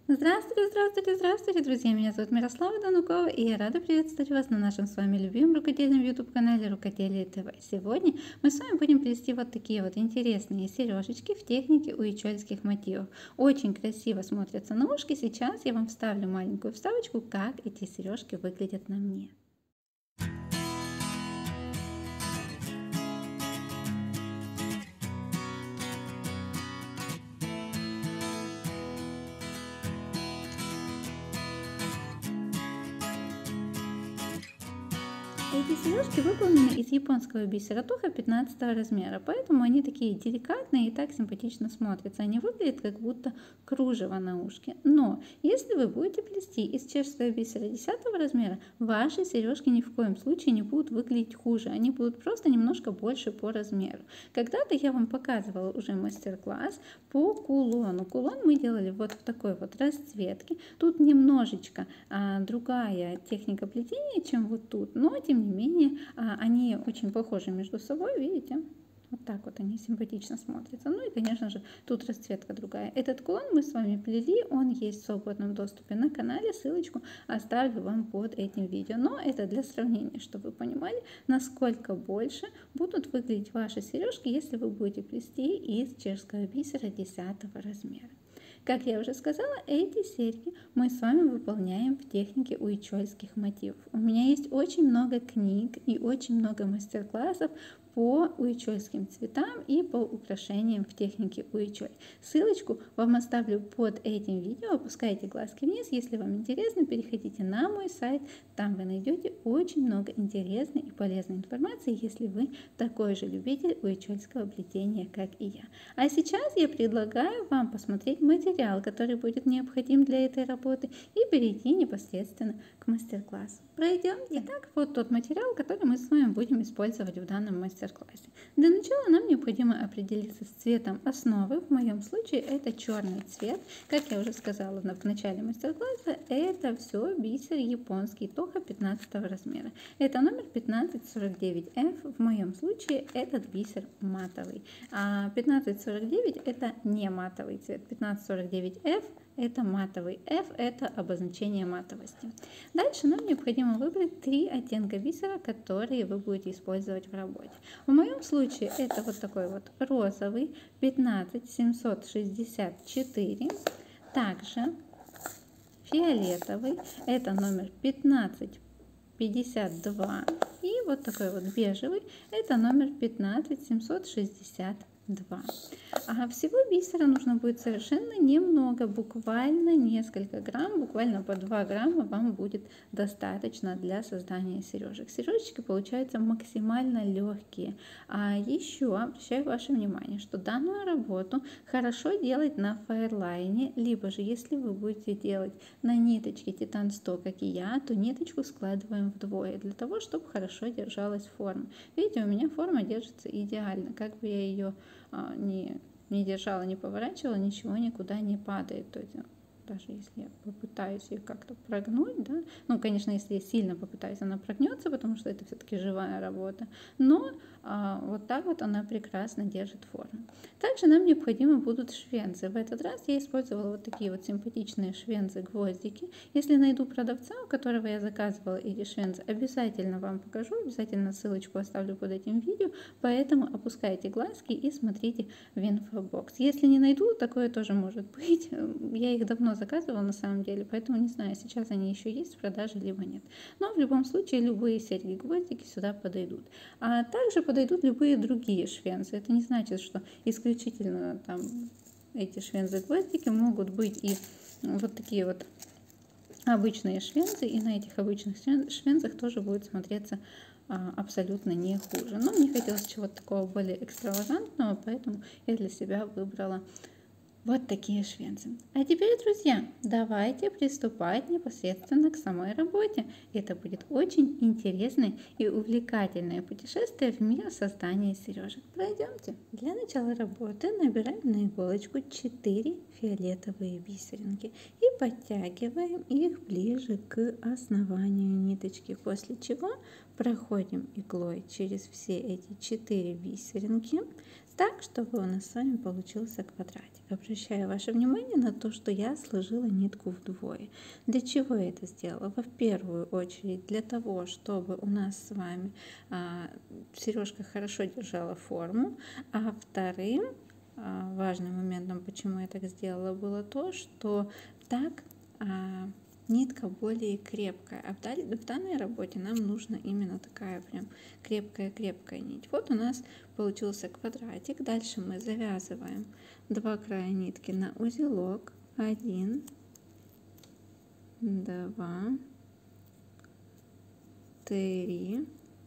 Здравствуйте, здравствуйте, здравствуйте, друзья! Меня зовут Мирослава Данукова, и я рада приветствовать вас на нашем с вами любимом рукодельном YouTube-канале Рукоделие ТВ. Сегодня мы с вами будем плести вот такие вот интересные сережечки в технике уйчольских мотивов. Очень красиво смотрятся на ушки. Сейчас я вам вставлю маленькую вставочку, как эти сережки выглядят на мне. Эти сережки выполнены из японского бисера тоха 15 размера, поэтому они такие деликатные и так симпатично смотрятся. Они выглядят как будто кружево на ушке. Но если вы будете плести из чешского бисера 10 размера, ваши сережки ни в коем случае не будут выглядеть хуже. Они будут просто немножко больше по размеру. Когда-то я вам показывала уже мастер-класс по кулону. Кулон мы делали вот в такой вот расцветке. Тут немножечко другая техника плетения, чем вот тут, но тем не менее они очень похожи между собой, видите? Вот так вот они симпатично смотрятся. Ну и, конечно же, тут расцветка другая. Этот кулон мы с вами плели, он есть в свободном доступе на канале. Ссылочку оставлю вам под этим видео. Но это для сравнения, чтобы вы понимали, насколько больше будут выглядеть ваши сережки, если вы будете плести из чешского бисера 10 размера. Как я уже сказала, эти серьги мы с вами выполняем в технике уйчольских мотивов. У меня есть очень много книг и очень много мастер-классов по уйчольским цветам и по украшениям в технике уйчоль. Ссылочку вам оставлю под этим видео, опускайте глазки вниз. Если вам интересно, переходите на мой сайт, там вы найдете очень много интересной и полезной информации, если вы такой же любитель уйчольского плетения, как и я. А сейчас я предлагаю вам посмотреть материал, который будет необходим для этой работы, и перейти непосредственно к мастер-классу. Пройдемте. Итак, вот тот материал, который мы с вами будем использовать в данном мастер-классе. Для начала нам необходимо определиться с цветом основы. В моем случае это черный цвет. Как я уже сказала в начале мастер-класса, это все бисер японский тоха 15 размера. Это номер 1549F. В моем случае этот бисер матовый. А 1549 это не матовый цвет. 1549F это матовый, F это обозначение матовости. Дальше нам необходимо выбрать 3 оттенка бисера, которые вы будете использовать в работе. В моем случае это вот такой вот розовый 15764, также фиолетовый, это номер 1552, и вот такой вот бежевый, это номер 15762. А всего бисера нужно будет совершенно немного, буквально несколько грамм, буквально по 2 грамма вам будет достаточно для создания сережек. Сережечки получаются максимально легкие. А еще обращаю ваше внимание, что данную работу хорошо делать на фаерлайне, либо же если вы будете делать на ниточке Титан 100, как и я, то ниточку складываем вдвое, для того, чтобы хорошо держалась форма. Видите, у меня форма держится идеально, как бы я ее не держала, не поворачивала, ничего никуда не падает. То есть, даже если я попытаюсь ее как-то прогнуть, да, ну, конечно, если я сильно попытаюсь, она прогнется, потому что это все-таки живая работа, но вот так вот она прекрасно держит форму. Также нам необходимы будут швенцы. В этот раз я использовала вот такие вот симпатичные швенцы-гвоздики. Если найду продавца, у которого я заказывала эти швенцы, обязательно вам покажу, обязательно ссылочку оставлю под этим видео, поэтому опускайте глазки и смотрите в инфобокс. Если не найду, такое тоже может быть. Я их давно заказывала на самом деле, поэтому не знаю, сейчас они еще есть в продаже, либо нет. Но в любом случае любые серьги-гвоздики сюда подойдут. А также подойдут любые другие швенцы. Это не значит, что исключительно там эти швенцы-гвоздики, могут быть и вот такие вот обычные швенцы, и на этих обычных швенцах тоже будет смотреться абсолютно не хуже. Но мне хотелось чего-то такого более экстравагантного, поэтому я для себя выбрала вот такие швенцы. А теперь, друзья, давайте приступать непосредственно к самой работе. Это будет очень интересное и увлекательное путешествие в мир создания сережек. Пройдемте. Для начала работы набираем на иголочку 4 фиолетовые бисеринки и подтягиваем их ближе к основанию ниточки, после чего проходим иглой через все эти 4 бисеринки. так, чтобы у нас с вами получился квадратик. Обращаю ваше внимание на то, что я сложила нитку вдвое. Для чего я это сделала? В первую очередь для того, чтобы у нас с вами сережка хорошо держала форму, а вторым важным моментом, почему я так сделала, было то, что так нитка более крепкая. А в данной работе нам нужна именно такая прям крепкая нить. Вот у нас получился квадратик. Дальше мы завязываем два края нитки на узелок. 1, 2, 3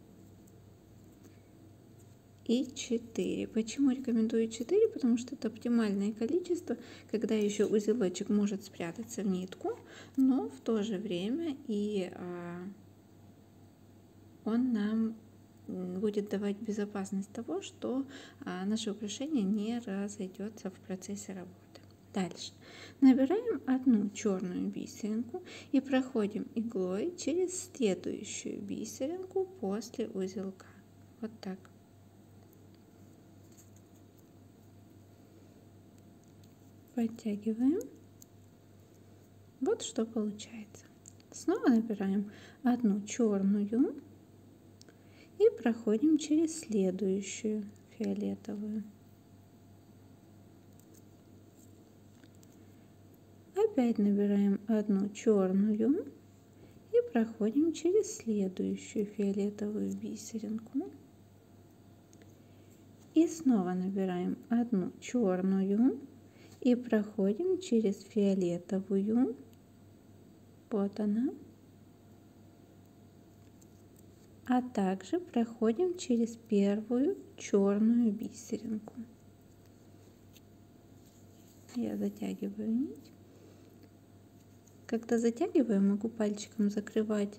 и 4. Почему рекомендую 4? Потому что это оптимальное количество, когда еще узелочек может спрятаться в нитку, но в то же время и он нам будет давать безопасность того, что наше украшение не разойдется в процессе работы. Дальше набираем одну черную бисеринку и проходим иглой через следующую бисеринку после узелка. Вот так. Подтягиваем. Вот что получается. Снова набираем одну черную и проходим через следующую фиолетовую. Опять набираем одну черную и проходим через следующую фиолетовую бисеринку. И снова набираем одну черную и проходим через фиолетовую. Вот она. А также проходим через первую черную бисеринку. Я затягиваю нить. Когда затягиваю, могу пальчиком закрывать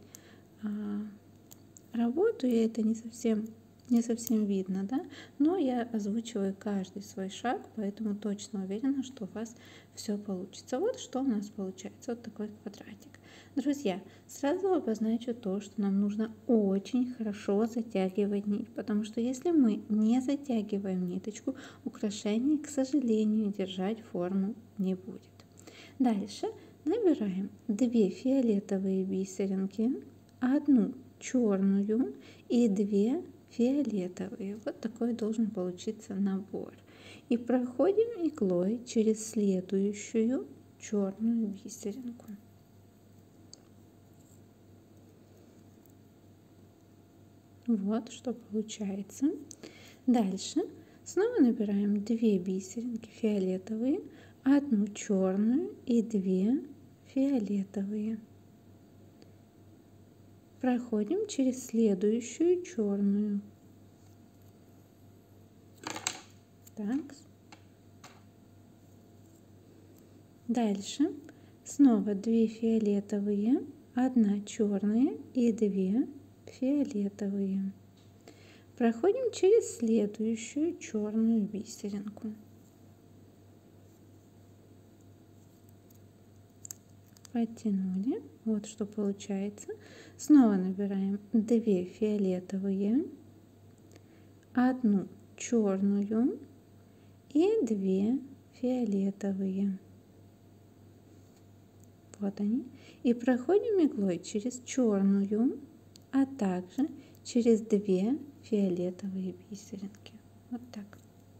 работу, и это не совсем видно, да? Но я озвучиваю каждый свой шаг, поэтому точно уверена, что у вас все получится. Вот что у нас получается, вот такой квадратик. Друзья, сразу обозначу то, что нам нужно очень хорошо затягивать нить, потому что если мы не затягиваем ниточку, украшение, к сожалению, держать форму не будет. Дальше набираем 2 фиолетовые бисеринки, одну черную и 2 фиолетовые. Вот такой должен получиться набор. И проходим иглой через следующую черную бисеринку. Вот что получается. Дальше снова набираем 2 бисеринки фиолетовые, одну черную и 2 фиолетовые. Проходим через следующую черную. Так. Дальше снова 2 фиолетовые, одна черная и 2 фиолетовые. Проходим через следующую черную бисеринку. Подтянули. Вот что получается. Снова набираем 2 фиолетовые, одну черную и 2 фиолетовые. Вот они. И проходим иглой через черную, а также через 2 фиолетовые бисеринки. Вот так.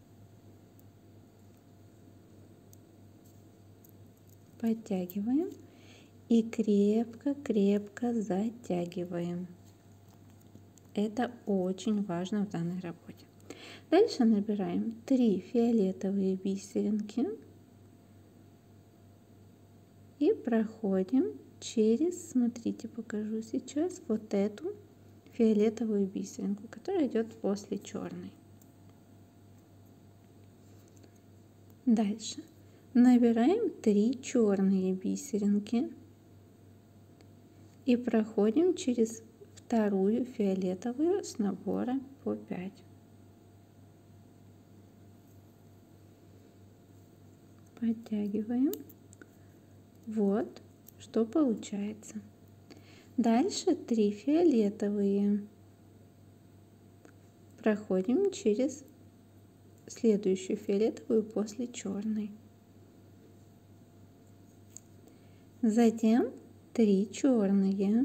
Подтягиваем и крепко затягиваем. Это очень важно в данной работе. Дальше набираем 3 фиолетовые бисеринки и проходим через, смотрите, покажу сейчас, вот эту фиолетовую бисеринку, которая идет после черной. Дальше набираем 3 черные бисеринки и проходим через вторую фиолетовую с набора по 5. Подтягиваем. Вот что получается. Дальше 3 фиолетовые. Проходим через следующую фиолетовую после черной. Затем 3 черные.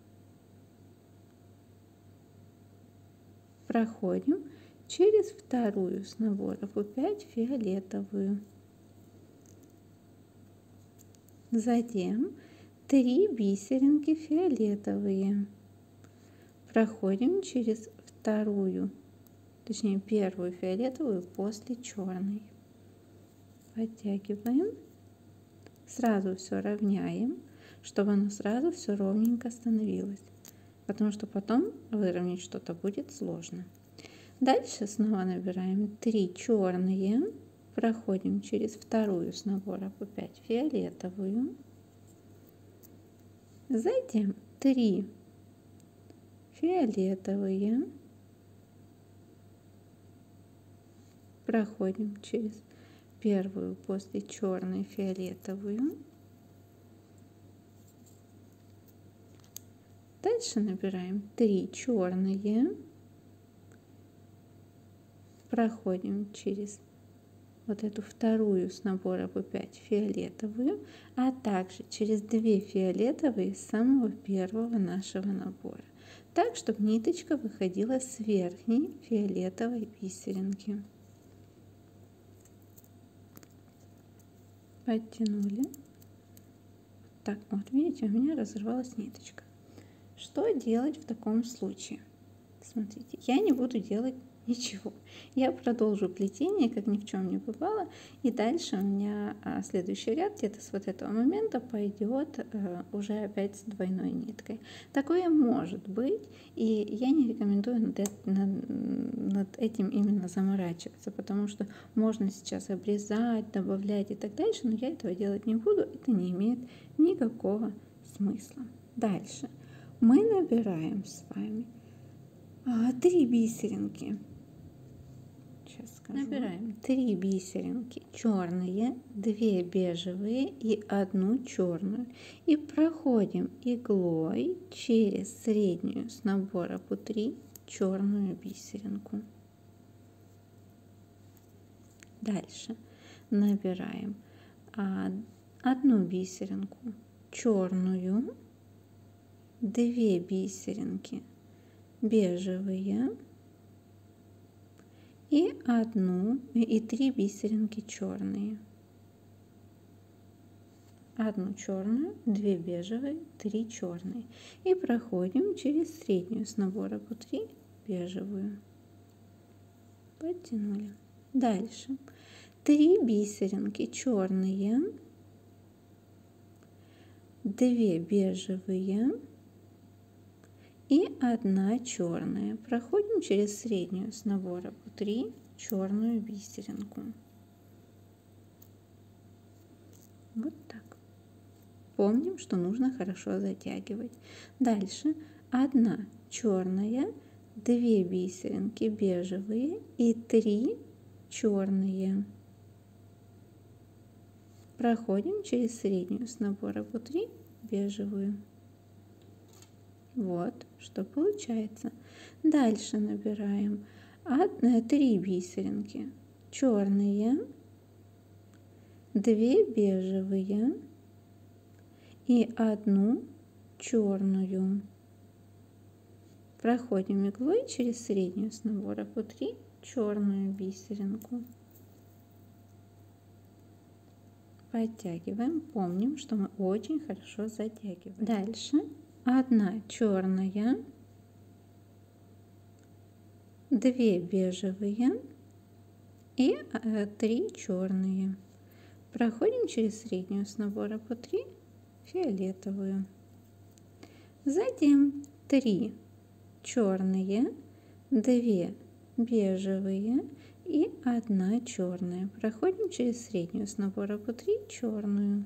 Проходим через вторую с наборов опять фиолетовую. Затем 3 бисеринки фиолетовые. Проходим через вторую, точнее первую фиолетовую после черной. Подтягиваем. Сразу все равняем, чтобы оно сразу все ровненько становилось, потому что потом выровнять что-то будет сложно. Дальше снова набираем 3 черные, проходим через вторую с набора опять фиолетовую, затем 3 фиолетовые, проходим через первую после черной фиолетовую, дальше набираем 3 черные, проходим через вот эту вторую с набора опять фиолетовую, а также через 2 фиолетовые с самого первого нашего набора, так чтобы ниточка выходила с верхней фиолетовой бисеринки. Подтянули. Так, вот видите, у меня разорвалась ниточка. Что делать в таком случае? Смотрите, я не буду делать ничего. Я продолжу плетение, как ни в чем не бывало. И дальше у меня следующий ряд где-то с вот этого момента пойдет уже опять с двойной ниткой. Такое может быть, и я не рекомендую над этим именно заморачиваться, потому что можно сейчас обрезать, добавлять и так дальше, но я этого делать не буду, это не имеет никакого смысла. Дальше мы набираем с вами 3 бисеринки. Сейчас скажу. Набираем 3 бисеринки черные, 2 бежевые и 1 черную. И проходим иглой через среднюю с набора по 3 черную бисеринку. Дальше набираем 1 бисеринку черную, 2 бисеринки бежевые и 3 бисеринки черные. 1 черную, 2 бежевые, 3 черные. И проходим через среднюю с набора по 3 бежевую. Подтянули. Дальше 3 бисеринки черные, 2 бежевые и 1 черная. Проходим через среднюю с набора по 3 черную бисеринку. Вот так. Помним, что нужно хорошо затягивать. Дальше 1 черная, 2 бисеринки бежевые и 3 черные. Проходим через среднюю с набора по 3 бежевую. Вот что получается. Дальше набираем 3 бисеринки черные, 2 бежевые и 1 черную. Проходим иглой через среднюю с набора по 3 черную бисеринку. Подтягиваем. Помним, что мы очень хорошо затягиваем. Дальше 1 черная, 2 бежевые и 3 черные. Проходим через среднюю с набора по 3 фиолетовую. Затем 3 черные, 2 бежевые и 1 черная. Проходим через среднюю с набора по 3 черную.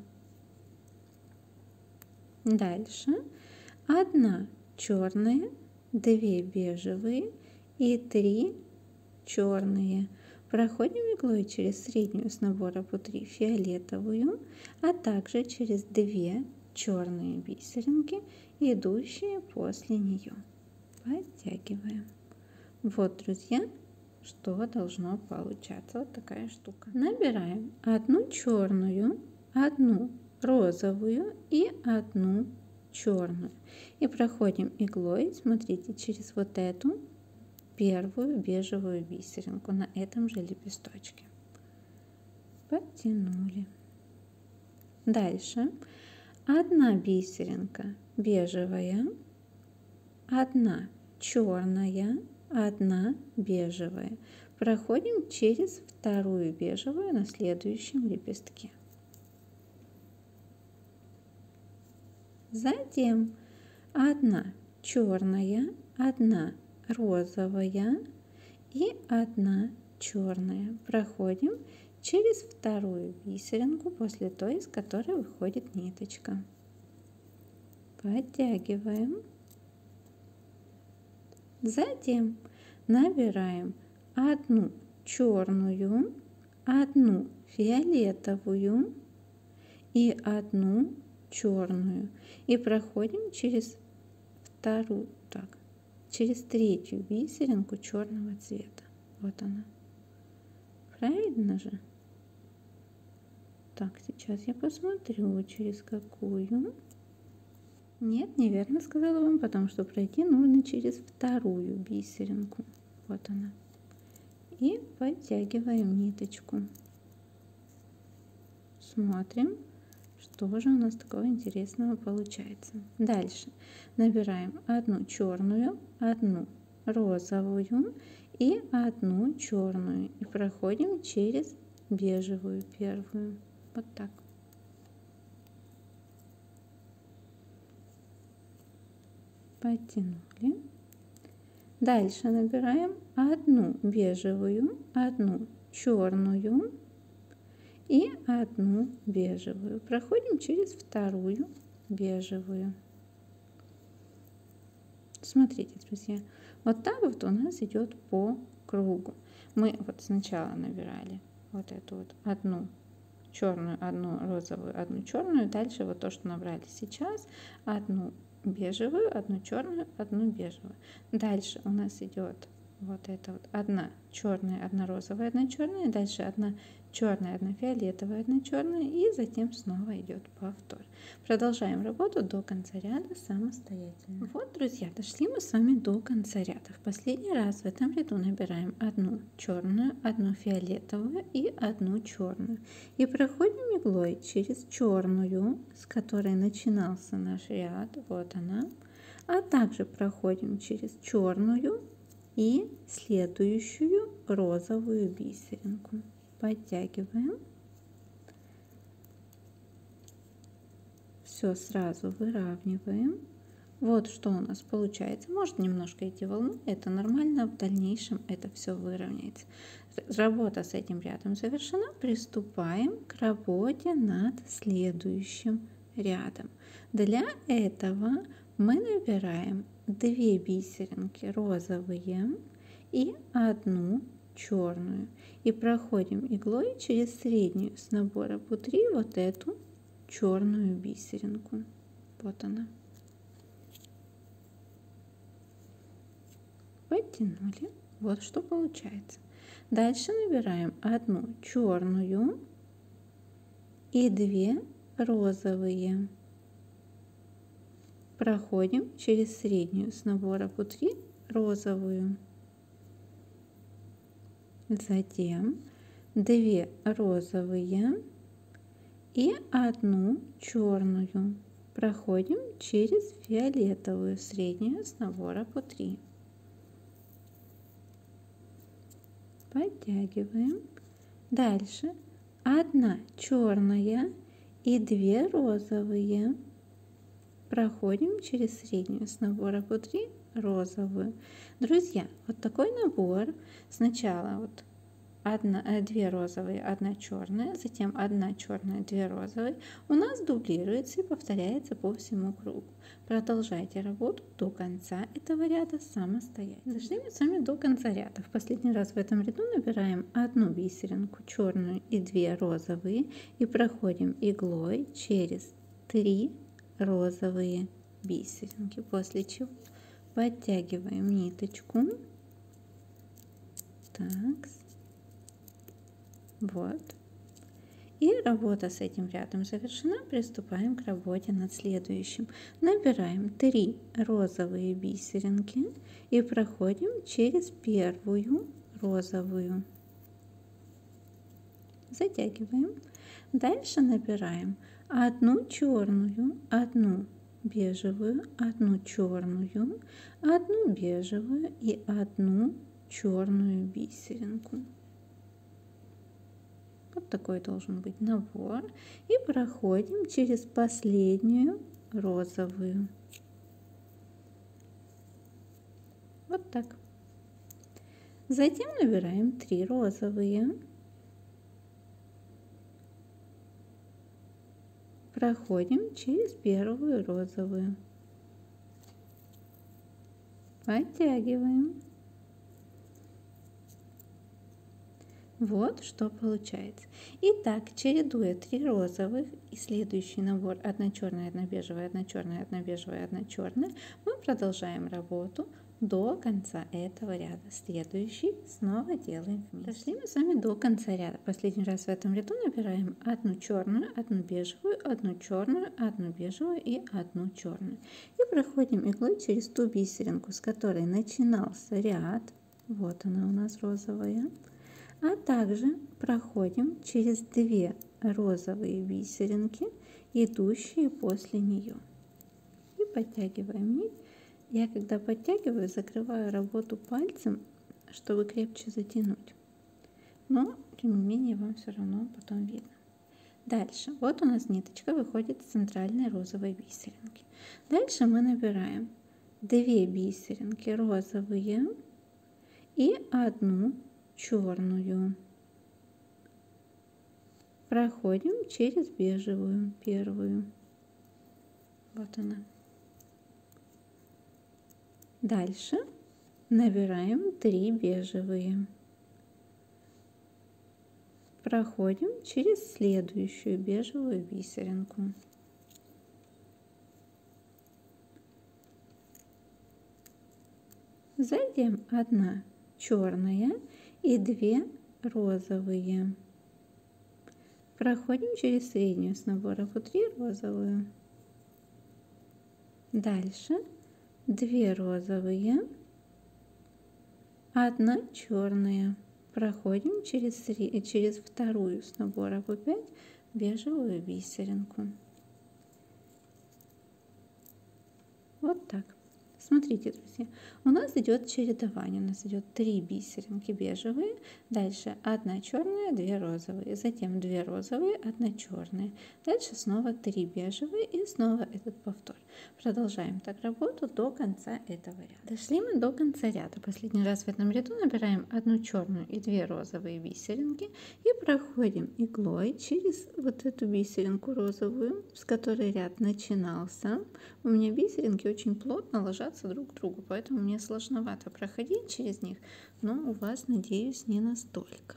Дальше 1 черная, 2 бежевые и 3 черные. Проходим иглой через среднюю с набора по 3 фиолетовую, а также через 2 черные бисеринки, идущие после нее. Подтягиваем. Вот, друзья, что должно получаться. Вот такая штука. Набираем одну черную, одну розовую и одну черную. И проходим иглой, смотрите, через вот эту первую бежевую бисеринку на этом же лепесточке. Подтянули. Дальше одна бисеринка бежевая, одна черная, одна бежевая. Проходим через вторую бежевую на следующем лепестке. Затем одна черная, одна розовая и одна черная. Проходим через вторую бисеринку после той, из которой выходит ниточка. Подтягиваем. Затем набираем одну черную, одну фиолетовую и одну черную. И проходим через через третью бисеринку черного цвета. Вот она. Правильно же? Так, сейчас я посмотрю, через какую. Нет, неверно сказала вам, потому что пройти нужно через вторую бисеринку. Вот она. И подтягиваем ниточку. Смотрим, что же у нас такого интересного получается. Дальше набираем одну черную, одну розовую и одну черную. И проходим через бежевую первую. Вот так. Подтянули. Дальше набираем одну бежевую, одну черную и одну бежевую. Проходим через вторую бежевую. Смотрите, друзья, вот так вот у нас идет по кругу. Мы вот сначала набирали вот эту вот одну черную, одну розовую, одну черную. Дальше вот то, что набрали сейчас, одну бежевую, одну черную, одну бежевую. Дальше у нас идет вот это вот одна черная, одна розовая, одна черная. Дальше одна черная, одна фиолетовая, одна черная. И затем снова идет повтор. Продолжаем работу до конца ряда самостоятельно. Вот, друзья, дошли мы с вами до конца ряда. В последний раз в этом ряду набираем одну черную, одну фиолетовую и одну черную. И проходим иглой через черную, с которой начинался наш ряд. Вот она. А также проходим через черную и следующую розовую бисеринку. Подтягиваем. Все сразу выравниваем. Вот что у нас получается. Может немножко идти волной, это нормально, в дальнейшем это все выровняется. Работа с этим рядом завершена. Приступаем к работе над следующим рядом. Для этого мы набираем 2 бисеринки розовые и одну черную. И проходим иглой через среднюю с набора по 3 вот эту черную бисеринку. Вот она. Подтянули. Вот что получается. Дальше набираем одну черную и 2 розовые. Проходим через среднюю с набора по 3 розовую. Затем 2 розовые и одну черную. Проходим через фиолетовую среднюю с набора по 3. Подтягиваем. Дальше 1 черная и 2 розовые. Проходим через среднюю с набора по 3 розовую. Друзья, вот такой набор. Сначала вот 2 розовые, 1 черная, затем 1 черная, 2 розовые. У нас дублируется и повторяется по всему кругу. Продолжайте работу до конца этого ряда самостоятельно. Дошли мы с вами до конца ряда. В последний раз в этом ряду набираем 1 бисеринку черную и 2 розовые и проходим иглой через 3 розовые бисеринки, после чего подтягиваем ниточку. Так. Вот. И работа с этим рядом завершена. Приступаем к работе над следующим. Набираем 3 розовые бисеринки и проходим через первую розовую. Затягиваем. Дальше набираем 1 черную, 1 бежевую, 1 черную, 1 бежевую и 1 черную бисеринку. Вот такой должен быть набор. И проходим через последнюю розовую. Вот так. Затем набираем 3 розовые. Проходим через первую розовую. Подтягиваем. Вот что получается. Итак, чередуя 3 розовых и следующий набор 1 черная, 1 бежевая, 1 черная, 1 бежевая, 1 черная, мы продолжаем работу до конца этого ряда. Следующий снова делаем вместе. Дошли мы с вами до конца ряда. Последний раз в этом ряду набираем 1 черную, 1 бежевую, 1 черную, 1 бежевую и 1 черную. И проходим иглой через ту бисеринку, с которой начинался ряд. Вот она у нас розовая. А также проходим через 2 розовые бисеринки, идущие после нее. И подтягиваем нить. Я когда подтягиваю, закрываю работу пальцем, чтобы крепче затянуть. Но, тем не менее, вам все равно потом видно. Дальше. Вот у нас ниточка выходит с центральной розовой бисеринки. Дальше мы набираем 2 бисеринки розовые и 1 черную. Проходим через бежевую первую. Вот она. Дальше набираем 3 бежевые. Проходим через следующую бежевую бисеринку. Затем 1 черная и 2 розовые. Проходим через среднюю с набора по 3 розовую. Дальше 2 розовые, 1 черная. Проходим через вторую с набора по 5 бежевую бисеринку. Вот так. Смотрите, друзья, у нас идет чередование. У нас идет 3 бисеринки бежевые, дальше 1 черная, 2 розовые, затем 2 розовые, 1 черная. Дальше снова 3 бежевые и снова этот повтор. Продолжаем так работу до конца этого ряда. Дошли мы до конца ряда. Последний раз в этом ряду набираем 1 черную и 2 розовые бисеринки и проходим иглой через вот эту бисеринку розовую, с которой ряд начинался. У меня бисеринки очень плотно ложатся друг к другу, поэтому мне сложновато проходить через них, но у вас, надеюсь, не настолько.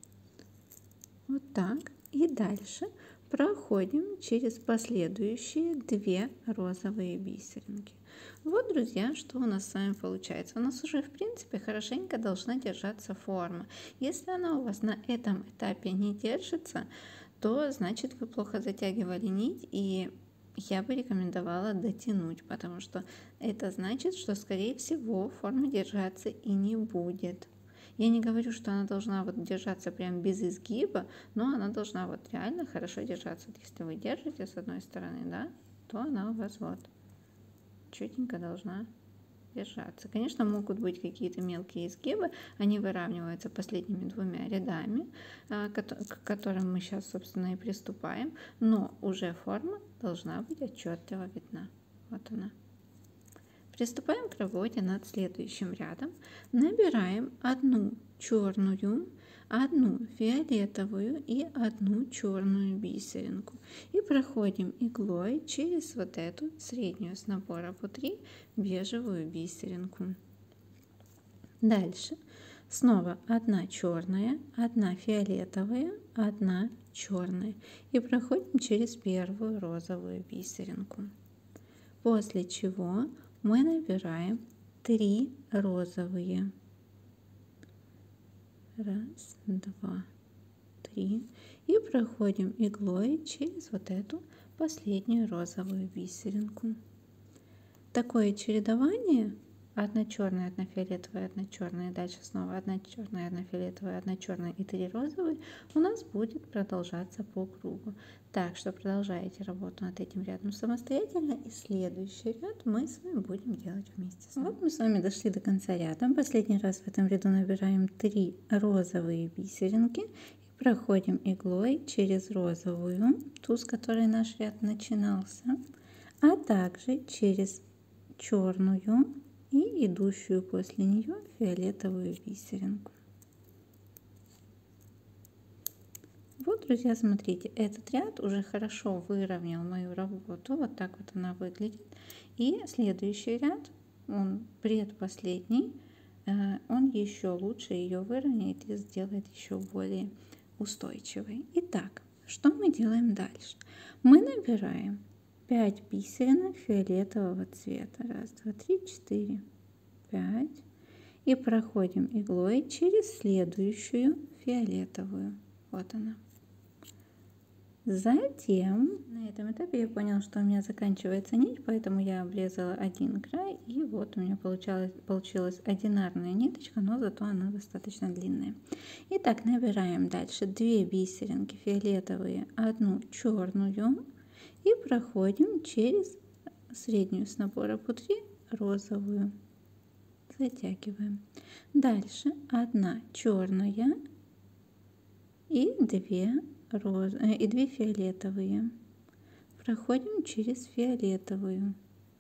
Вот так. И дальше проходим через последующие 2 розовые бисеринки. Вот, друзья, что у нас с вами получается. У нас уже, в принципе, хорошенько должна держаться форма. Если она у вас на этом этапе не держится, то значит вы плохо затягивали нить, и я бы рекомендовала дотянуть, потому что это значит, что, скорее всего, форма держаться и не будет. Я не говорю, что она должна вот держаться прям без изгиба, но она должна вот реально хорошо держаться. Вот если вы держите с одной стороны, да, то она у вас вот чётенько должна держаться. Конечно, могут быть какие-то мелкие изгибы, они выравниваются последними 2 рядами, к которым мы сейчас, собственно, и приступаем, но уже форма должна быть отчетливо видна. Вот она. Приступаем к работе над следующим рядом. Набираем 1 черную, 1 фиолетовую и 1 черную бисеринку. И проходим иглой через вот эту среднюю с набора по 3 бежевую бисеринку. Дальше снова 1 черная, 1 фиолетовая, 1 черная. И проходим через первую розовую бисеринку. После чего мы набираем 3 розовые. Раз, два, три. И проходим иглой через вот эту последнюю розовую бисеринку. Такое чередование: одна черная, одна фиолетовая, одна черная, дальше снова одна черная, одна фиолетовая, одна черная и 3 розовые у нас будет продолжаться по кругу. Так что продолжайте работу над этим рядом самостоятельно, и следующий ряд мы с вами будем делать вместе. Вот мы с вами дошли до конца ряда. Последний раз в этом ряду набираем 3 розовые бисеринки и проходим иглой через розовую, ту, с которой наш ряд начинался, а также через черную и идущую после нее фиолетовую бисеринку. Вот, друзья, смотрите, этот ряд уже хорошо выровнял мою работу. Вот так вот она выглядит. И следующий ряд, он предпоследний, он еще лучше ее выровняет и сделает еще более устойчивой. Итак, что мы делаем дальше? Мы набираем 5 бисеринок фиолетового цвета. Раз, два, три, 4, 5. И проходим иглой через следующую фиолетовую. Вот она. Затем на этом этапе я поняла, что у меня заканчивается нить, поэтому я обрезала один край, и вот у меня получилась одинарная ниточка, но зато она достаточно длинная. Итак, набираем дальше 2 бисеринки фиолетовые, одну черную, и проходим через среднюю с набора по 3 розовую. Затягиваем. Дальше 1 черная и 2 фиолетовые. Проходим через фиолетовую.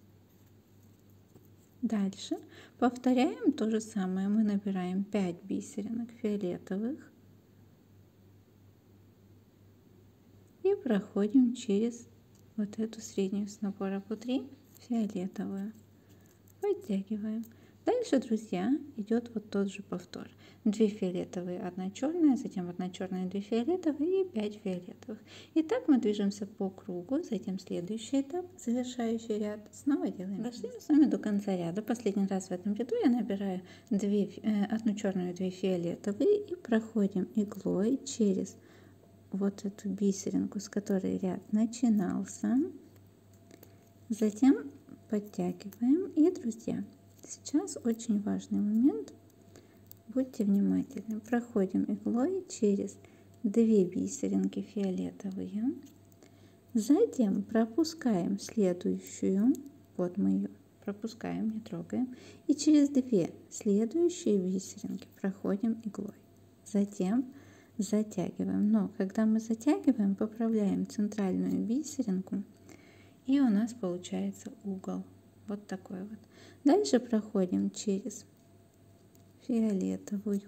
Дальше повторяем то же самое. Мы набираем 5 бисеринок фиолетовых и проходим через вот эту среднюю с набора по 3 фиолетовую. Подтягиваем. Дальше, друзья, идет вот тот же повтор. 2 фиолетовые, 1 черная, затем 1 черная, 2 фиолетовые и 5 фиолетовых. Итак, мы движемся по кругу, затем следующий этап, завершающий ряд, снова делаем. Дошли мы с вами до конца ряда. Последний раз в этом ряду я набираю 1 черную, 2 фиолетовые и проходим иглой через вот эту бисеринку, с которой ряд начинался. Затем подтягиваем. И, друзья, сейчас очень важный момент. Будьте внимательны. Проходим иглой через 2 бисеринки фиолетовые. Затем пропускаем следующую. Вот мы ее пропускаем, не трогаем. И через 2 следующие бисеринки проходим иглой. Затем затягиваем. Но когда мы затягиваем, поправляем центральную бисеринку, и у нас получается угол. Вот такой вот. Дальше проходим через фиолетовую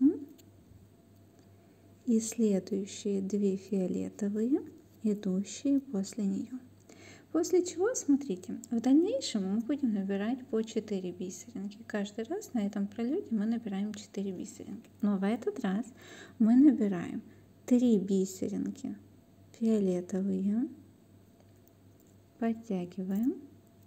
и следующие 2 фиолетовые, идущие после нее. После чего, смотрите, в дальнейшем мы будем набирать по 4 бисеринки. Каждый раз на этом пролете мы набираем 4 бисеринки. Но в этот раз мы набираем 3 бисеринки фиолетовые, подтягиваем.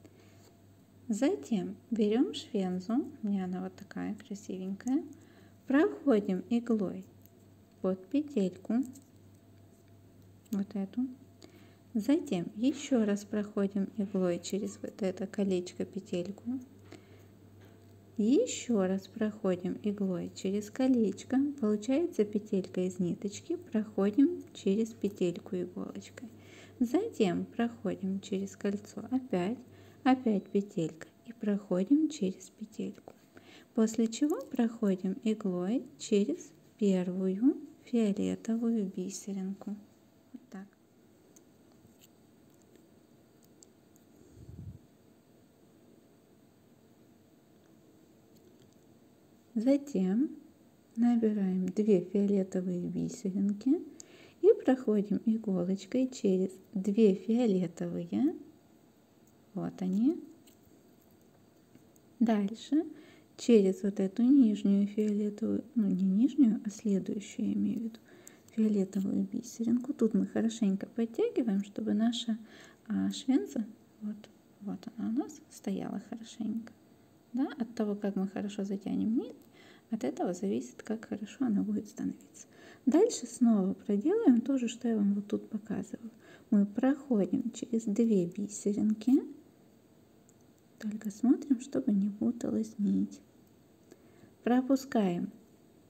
Затем берем швензу, у меня она вот такая красивенькая, проходим иглой под петельку, вот эту. Затем еще раз проходим иглой через вот это колечко петельку. Еще раз проходим иглой через колечко, получается петелька из ниточки, проходим через петельку иголочкой. Затем проходим через кольцо опять петелька и проходим через петельку. После чего проходим иглой через первую фиолетовую бисеринку. Вот так. Затем набираем 2 фиолетовые бисеринки и проходим иголочкой через 2 фиолетовые. Вот они. Дальше через вот эту нижнюю фиолетовую, ну не нижнюю, а следующую, я имею в виду, фиолетовую бисеринку. Тут мы хорошенько подтягиваем, чтобы наша швенза, вот она у нас стояла хорошенько. Да? От того, как мы хорошо затянем нить, От этого зависит, как хорошо она будет становиться. Дальше снова проделаем то же, что я вам вот тут показывала. Мы проходим через 2 бисеринки, только смотрим, чтобы не путалась нить. Пропускаем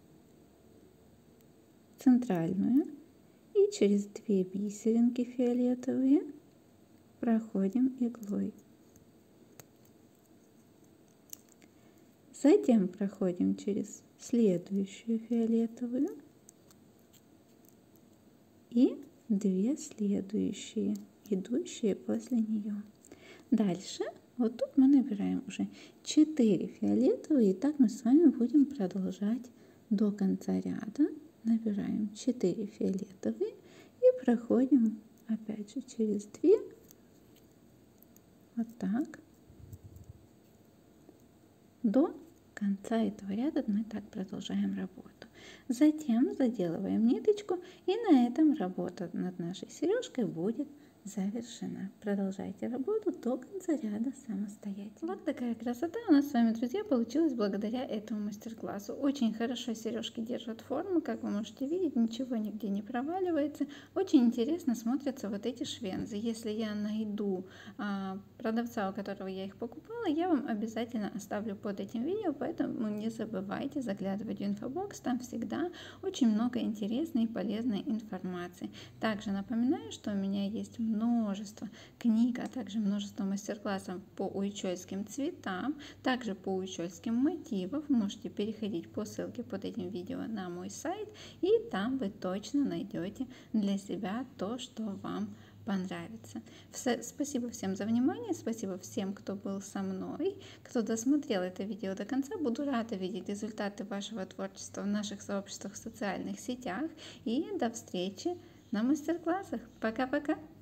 центральную и через 2 бисеринки фиолетовые проходим иглой. Затем проходим через следующую фиолетовую и 2 следующие, идущие после нее. Дальше вот тут мы набираем уже 4 фиолетовые, и так мы с вами будем продолжать до конца ряда. Набираем 4 фиолетовые и проходим опять же через 2, вот так, до конца этого ряда. Мы так продолжаем работу. Затем заделываем ниточку, и на этом работа над нашей сережкой будет завершена. Продолжайте работу до конца ряда самостоятельно. Вот такая красота у нас с вами, друзья, получилась благодаря этому мастер-классу. Очень хорошо сережки держат форму, как вы можете видеть, ничего нигде не проваливается. Очень интересно смотрятся вот эти швензы. Если я найду продавца, у которого я их покупала, я вам обязательно оставлю под этим видео, поэтому не забывайте заглядывать в инфобокс, там всегда очень много интересной и полезной информации. Также напоминаю, что у меня есть множество книг, а также множество мастер-классов по уйчольским цветам, также по уйчольским мотивам. Можете переходить по ссылке под этим видео на мой сайт, и там вы точно найдете для себя то, что вам понравится. Спасибо всем за внимание, спасибо всем, кто был со мной, кто досмотрел это видео до конца. Буду рада видеть результаты вашего творчества в наших сообществах в социальных сетях. И до встречи на мастер-классах. Пока-пока!